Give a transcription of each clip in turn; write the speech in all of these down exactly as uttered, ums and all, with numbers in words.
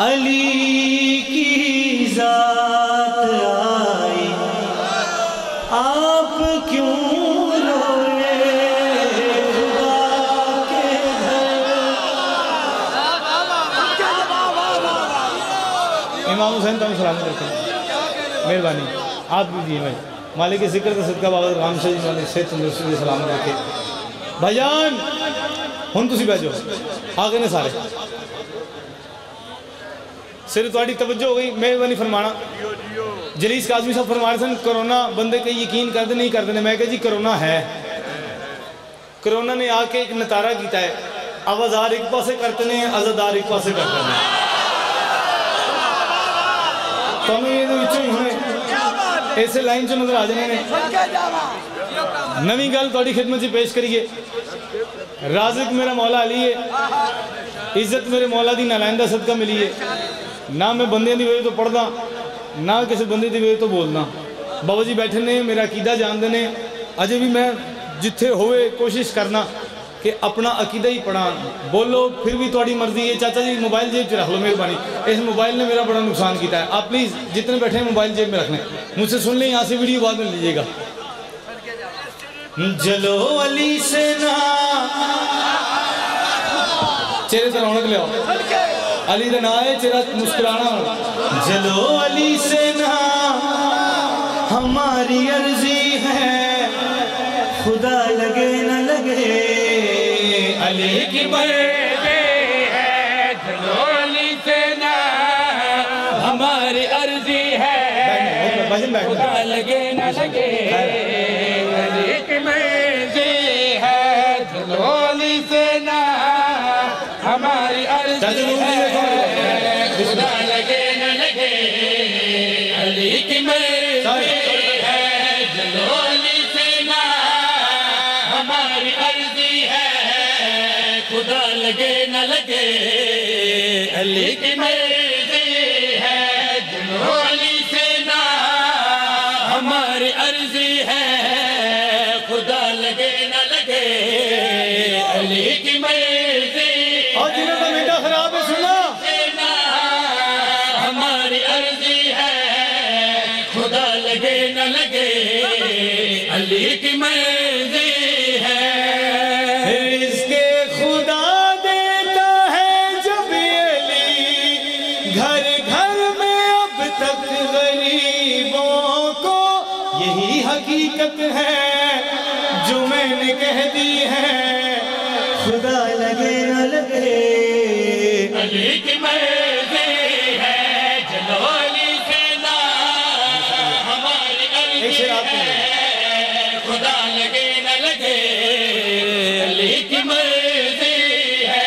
अली की जात आई, आप क्यों रोए खुदा के घर। इमाम हुसैन तुम सलामत रखें, मेहरबानी आप भी दिए भाई। मालिक के जिक्र का सदका बाबा राम शाह जी मालिक से तंदुरुस्ती सलामत रखे। भाईजान हुण तुसीं बैठ जाओ, आ गए ने सारे, सिर्फ थोड़ी तवज्जो हो गई, मेहरबानी फरमाना। जलीस काजमी साहब फरमा रहे सन कोरोना बंदे के यकीन करते नहीं करते। मैं कहा जी कोरोना है, कोरोना ने आके एक नतारा किया है, आवाजार एक पासे करते हैं, आजादार एक पासे करते हैं। इस लाइन चो नजर आ जाने ने। नवी गल थोड़ी खिदमत से पेश करिए। राज़िक मेरा मौला अली है, इज्जत मेरे मौला दी नालाइंदा सदका मिली है। ना मैं बंदे की वजह तो पढ़दा, ना किसी बंदे की वजह तो बोलना। बाबा जी बैठे ने, मेरा अकीदा जानते हैं। अजे भी मैं जिथे होवे कोशिश करना कि अपना अकीदा ही पढ़ा। बोलो फिर भी थोड़ी मर्जी है। चाचा जी मोबाइल जेब च रख लो, मेहरबानी। इस मोबाइल ने मेरा बड़ा नुकसान किया है। आप प्लीज़ जितने बैठे हैं मोबाइल जेब में रखने, मुझसे सुन लें, यहाँ से वीडियो बाद में लीजिएगा। जलो अली से ना चेहरे से रौनक ले आओ, अली का ना है, चेहरा मुस्कुराना। जलो अली से ना हमारी अर्जी है, खुदा लगे न लगे अली की मर्जी है। जलो अली से ना हमारी अर्जी है, खुदा लगे न लगे अली की मर्जी है। जलो अली से ना हमारी अर्जी है, खुदा लगे न लगे अली की मर्जी है। जलो अली से ना हमारी अर्जी है, खुदा लगे न लगे अली की मर्जी है। जलो अली से ना हमारी अर्जी है, खुदा लगे न लगे अली की मर्जी। और जिन्हों का बेटा खराब है सुना, हमारी अर्जी है, खुदा लगे न लगे अली की मर्जी है। इसके खुदा देता है जब अली, घर घर में अब तक गरीबों को। यही हकीकत है जो मैंने कह दी है, खुदा लगे न लगे अली की मर्जी है। चलो अली से ना हमारी अर्जी है, खुदा लगे न लगे अली की मर्जी है।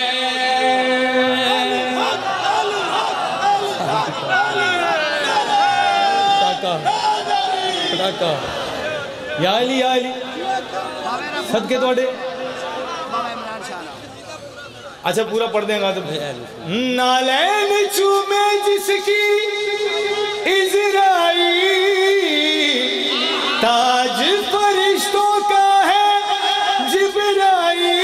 पटाका या अली या अली सदके तोड़े। अच्छा पूरा पढ़ देगा तो। नालैन चूमे जिसकी इज़राइल, ताज फरिश्तों का है जिब्राइल।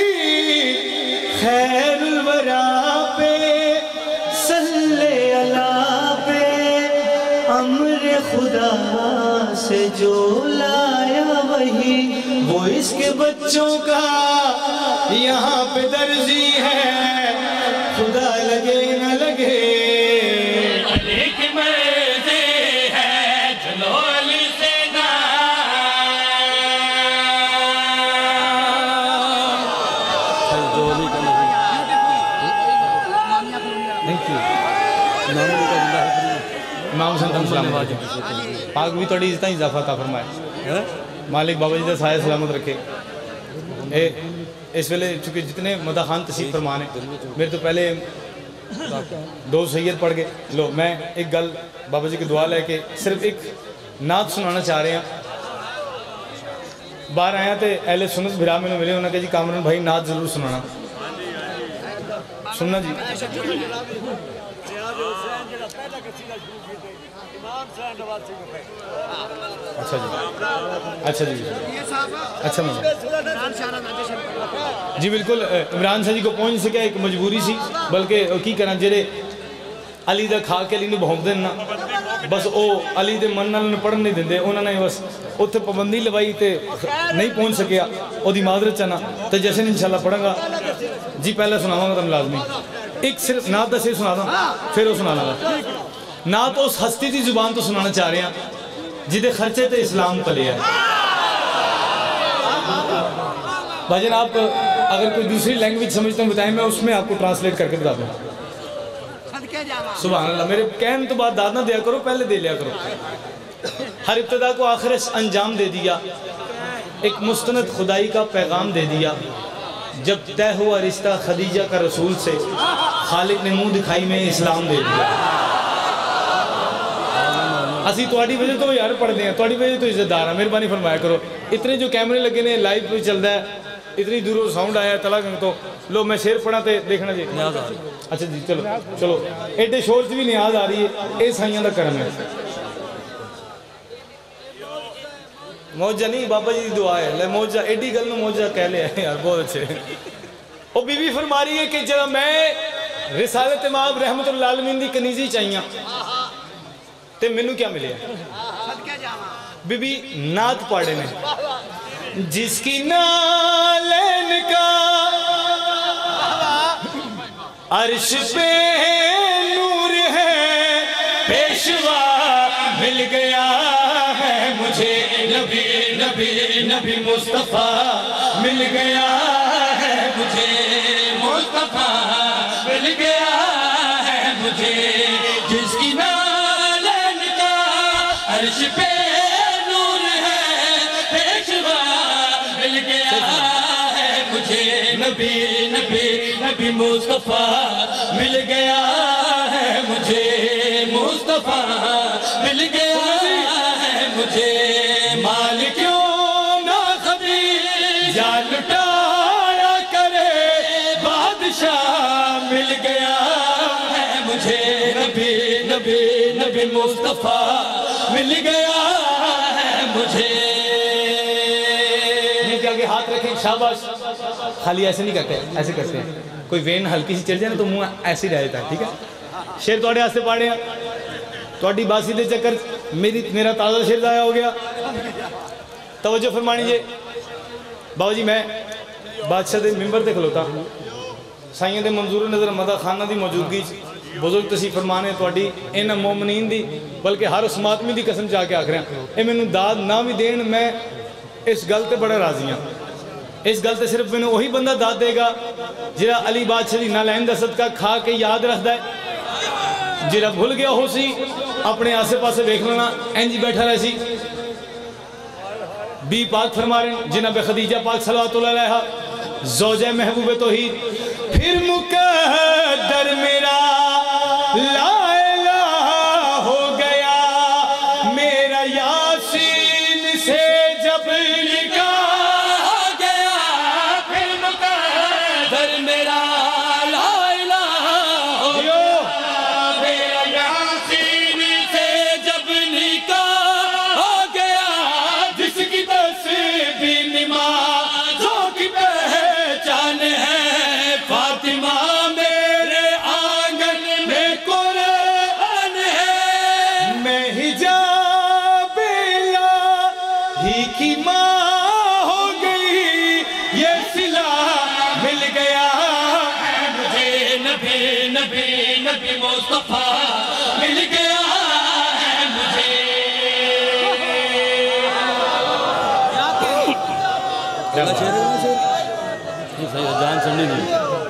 खैरुल वरा पे सल्ले अला पे, अम्र खुदा से जो लाया वही, वो इसके बच्चों का यहाँ पे दर्जी है, खुदा लगे न लगे अली की मर्जी है। चलो अली से ना इमाम हुसैन सलाम पाक भी थोड़ी इज्जत इजाफा था फरमाए। मालिक बाबा जी का साया सलामत रखे। ए इस वेले चूँकि जितने मदा खान तसीफ फरमान है, मेरे तो पहले दो सैयद पढ़ गए। लो मैं एक गल बाबा जी की दुआ लेके सिर्फ एक नात सुनाना चाह रहे हैं। बाहर आया तो अहले सुन्नत भिरा मैंने मिले, उन्होंने कहा जी कामरान भाई नात जरूर सुनाना। सुनना जी। अच्छा जी, अच्छा जी, अच्छा जी बिल्कुल। इमरान शाह जी को पहुँच सके, एक मजबूरी सी, बल्कि की करा जेरे अली का खा के अली ने भौंक देना बस वो अली के मन नाल पढ़न नहीं देंगे उन्होंने बस उत्थे पाबंदी लवाई तो नहीं पहुँच सकिया वो मादरत चाहना तो जैसे इंशाल्लाह पढ़ांगा जी। पहले सुनावांगा तुम लाजमी एक सिर्फ नात का शेर सुना दा फिर वो सुना लगा नात उस हस्ती की जुबान तो सुनाना चाह रहे हैं जिदे खर्चे तो इस्लाम पले है। भाईजान आप अगर कोई दूसरी लैंग्वेज समझते हैं बताएं, मैं उसमें आपको ट्रांसलेट करके बता दूँ। सुभान अल्लाह। मेरे कहने तो बाद दाद ना दिया करो, पहले दे लिया करो। हर इब्तदा को आखिर अंजाम दे दिया, एक मुस्तनद खुदाई का पैगाम दे दिया। जब तय हुआ रिश्ता खदीजा का रसूल से, खालिक ने मुंह दिखाई में इस्लाम दे दिया। असी तुहाडी वजह तो यार पढ़ते हैं, तुहाडी वजह तो इज्जतदार है, मेहरबानी फरमाया करो। इतने जो कैमरे लगे ने लाइव पे चलता है, इतनी दूरों साउंड आया तलागंग तो लो मैं शेर पढ़ा तो देखना जी। अच्छा जी चलो चलो, एडे शोर से भी नियाज आ रही है, ये साइयां दा करम है। मौजा नहीं बाबा जी की दुआ है, ले मौजा एडी गल में मौजा कह लिया यार, बहुत अच्छे। वो बीबी फरमा रही है कि जरा मैं रिसालत इमाम रहमतुल्लाह आलमीन दी कनीजी चाहिए ते मैनू क्या मिले। बीबी नात पाड़े ने, जिसकी नालन का अर्श पे नूर है, पेशवा मिल गया है मुझे, नबी नबी नबी मुस्तफा मिल गया है मुझे, मुस्तफा मिल गया है मुझे, जिसकी नालन का अर्श पे नूर है, पेशवा मिल गया है मुझे, नबी नबी नबी मुस्तफा मिल गया है मुझे, मुस्तफा मिल गया है मुझे। माल क्यों ना खदीजा लुटाया करे, बादशाह मिल गया है मुझे, नबी नबी नबी मुस्तफा मिल गया है मुझे। आगे हाथ रखें, शाबाश। खाली ऐसे नहीं करते, ऐसे करते हैं। कोई वेन हल्की सी चल जाए ना तो मुंह ऐसे ही रह जाता है, ठीक है। शेर थोड़े वास्ते पढ़े थोड़ी बासी के चक्कर मेरी मेरा ताज़ा शेर जाया हो गया। तवज्जो फरमानी जे बाबा जी, मैं बादशाह के मिंबर से खलोता, साइयां के मंजूर नज़र मदा खाना की मौजूदगी बुजुर्ग तसीफ फरमाने थोड़ी इन्होंने मोमनीन दी, बल्कि हर उस मातमी की कसम जाके आख रहा, ये मैनू दाद ना भी देन, मैं इस गल से बड़ा राजी हाँ। इस गल से सिर्फ मैंने वही बंदा दाद देगा जिहड़ा अली बादशाह की नालैन दा सदका खा के याद रखता है। जिहड़ा भुल गया हो सी अपने आसे पासे वेख लेना, इंज बैठा रह सी। बी पाक फरमा रहे जिन्हें बे खदीजा पाक सल्लल्लाहु अलैहा ज़ौजा महबूब तौहीद, फिर मुकद्दर मेरा ला इलाहा हो गया, मेरा यासीन से जब निकाह गया, फिर मुकद्दर मेरा ला इलाहा हो गया, मेरा यासीन से जब निकाह हो गया, जिसकी तस्बीह नमाज़ों की पहचान है, फातिमा मेरे आंगन में कुरान है, मैं हिजाब इलाही की माँ हो गई, ये सिला मिल गया है मुझे, नबी नबी नबी मुस्तफा मिल गया है मुझे। जान समझी नहीं,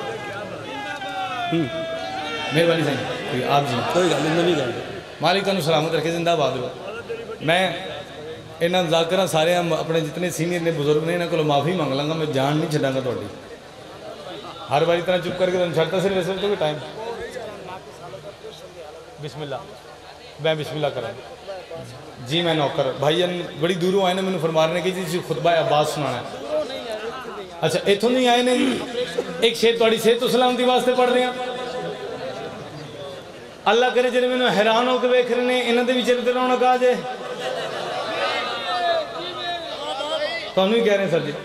मेहरबानी साईं आप जी, कोई गल नहीं गल। मालिक तुहानू सलामत रखे, जिंदाबाद लो। मैं इन्होंने जाकर सारे अपने जितने सीनियर ने बुजुर्ग ने इन्होंने को माफ़ी मंग लाँगा, मैं जान नहीं छड़ांगा थोड़ी। हर बारी तरह चुप करके तुम छड़ता सिर्फ वैसे तो टाइम। बिस्मिल्लाह, मैं बिस्मिल्लाह करा जी। मैं नौकर भाईजान बड़ी दूरों आए ने, मैंने फरमा रहे कि जी खुतबा अब्बास सुनाना है। अच्छा इतों नहीं आए ने, एक शेर थोड़ी सेहत तो सलामती वास्ते पढ़ रहे हैं। अल्लाह करे जिन्हें मैंने हैरान होकर वेख रहे हैं, इन्होंने भी चलते रौनक आ जाए। तुहानू ही कह रहे हैं सर जी।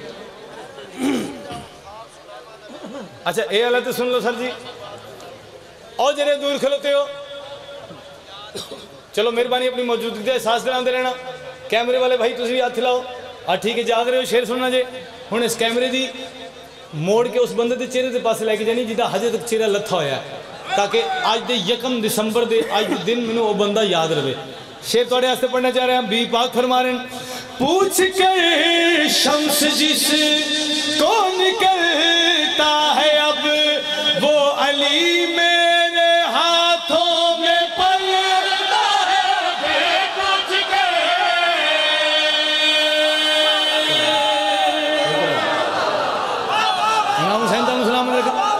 अच्छा ये वाला तो सुन लो सर जी। और जरे दूर खलोते हो चलो मेहरबानी अपनी मौजूदगी का एहसास कराते रहना। कैमरे वाले भाई तुम भी हथ लाओ। हाँ ठीक है, जाग रहे हो, शेर सुनना जे। हुण इस कैमरे की मोड़ के उस बंदे के चेहरे के पास लैके जानी जिदा हजे तक चेहरा लत्था होया, ताकि अज के यकम दिसंबर के अज के दिन मैनू वो बंदा याद रहे। शेर थोड़े वास्ते पढ़ना चाह रहे हैं। बी पाक फरमा रहे हैं, पूछ कर शम्स जिस को निकलता है अब वो अली मेरे हाथों में पलता है। पूछ कर इमाम हुसैन का सलाम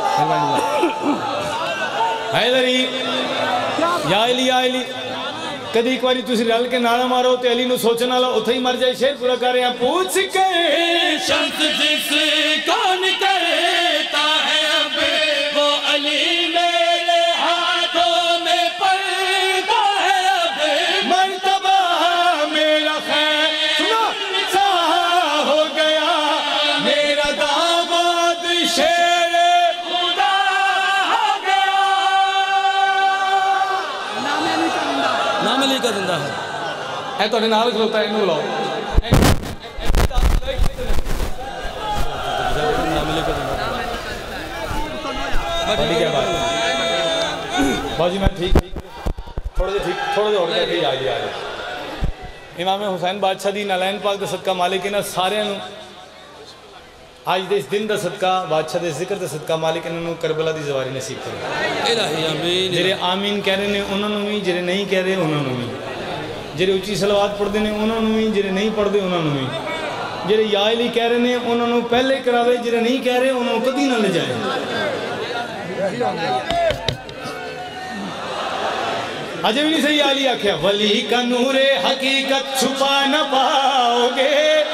हैदरी या अली या अली। कभी एक बार तुम रल के नारा मारो तो अली सोचने वाला उथे ही मर जाए। शेर पूरा कर रहे हैं। पूछ के शम्स जिस कौन करता है अब वो अली मेरे हाथों में पलता है। अब मर्तबा मेरा खैर सुनो सा हो गया, मेरा दामाद शेर खुदा हो गया। नाम अली का जिंदा है। ऐ तो नाल खलोता है, इनू बुलाओ। नाम अली का जिंदा बड़ी क्या बात है बाजी। मैं ठीक ठीक थोड़े जे ठीक थोड़े जे और करके आ गया। इमाम हुसैन बादशाह दी नालैन पाक दा सदका मालिक इन्हां सारिਆਂ ਨੂੰ आज दे इस दिन का सदका बादशाह के जिक्र का सदका मालिक इन्होंने करबला की सवारी नसीब करे। इलाही आमीन। जेरे आमीन कह रहे हैं उन्होंने भी, जेरे नहीं कह रहे उन्होंने भी, जेरे उच्ची सलवात पढ़ते हैं उन्होंने भी, जेरे नहीं पढ़ते उन्होंने भी, जेरे या अली कह रहे हैं उन्होंने पहले करावे, जेरे नहीं कह रहे उन्होंने कभी ना ले जाए। अजय भी नहीं सही अली आख्या, वली का नूरे हकीकत छुपा न पाओगे,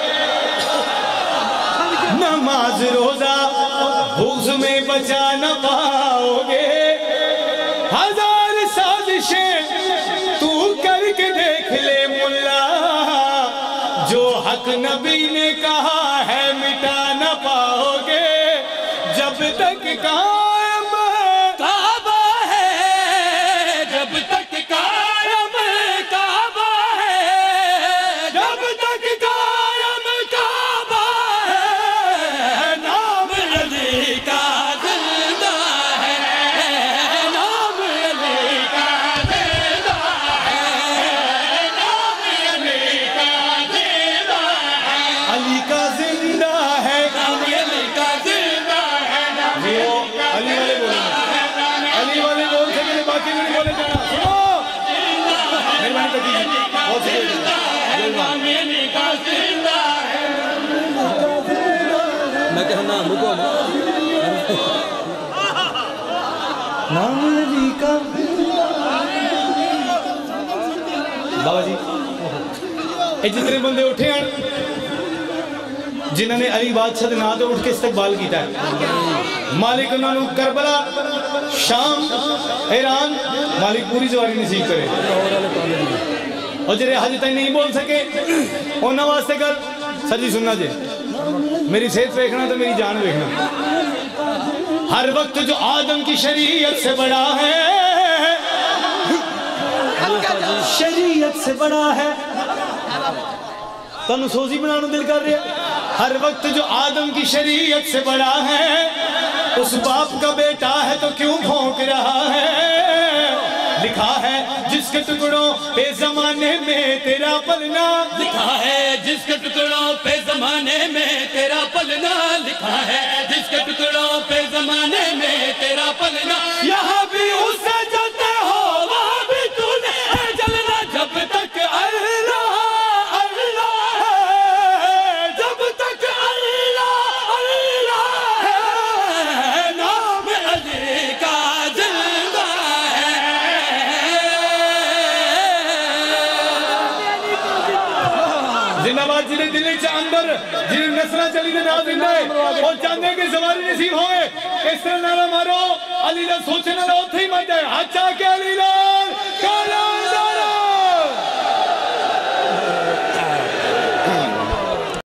नमाज रोजा बुग़्ज़ में बचा न पाओगे, हजार साजिशें तू करके देख ले मुल्ला, जो हक नबी ने कहा है मिटा न पाओगे, जब तक कायम काबा है, जब तक कायम काबा है, जब तक कायम काबा है, नाम अली का जिंदा है, नाम अली का जिंदा है, नाम अली का जिंदा है, अली का जिंदा है। नाम अली का जिंदा है, नाम वो अली वाले बोले, अली वाले बोल सके बाकी नहीं बोले जाना। सुनो मेहरबानी कर दीजिए, बहुत शुक्रिया। नाम अली का जिंदा है। मैं कह ना रुको नाम अली का बाबा जी ये जितने बंदे उठे हैं जिन्होंने अली बादशाह के नाम से उठ के इस्तकबाल किया है, मालिक उन्होंने करबला शाम ईरान मालिक पूरी सवारी नसीब करे। और जेरे हज तक नहीं बोल सके उन्होंने वास्ते गल सर जी सुनना जी, मेरी सेहत देखना तो मेरी जान देखना। हर वक्त जो आदम की शरीयत से बड़ा है, शरीयत से बड़ा है, तनु सोजी बनाने दिल कर रहा। हर वक्त जो आदम की शरीयत से बड़ा है, उस बाप का बेटा है तो क्यों भौंक रहा है। लिखा है जिसके टुकड़ों पे जमाने में तेरा पलना, लिखा है जिसके टुकड़ों पे जमाने में तेरा पलना, लिखा है जिसके टुकड़ों पे जमाने में तेरा पलना, यहाँ भी उससे जलते हो वहाँ भी तूने जलना, जब तक अल्लाह अल्लाह है, जब तक अल्लाह अल्लाह है, नाम अली का जिंदा है। जिंदाबाद जिन्हें दिल्ली के अंदर जिन्हें नसला चली ने ना जिंदा है और चाहते कि सवारी नसीब होए, इस तरह नारा मारो अली दा सोचने वाला उथे ही मर जाए। हाथ चाह के अली लाल काला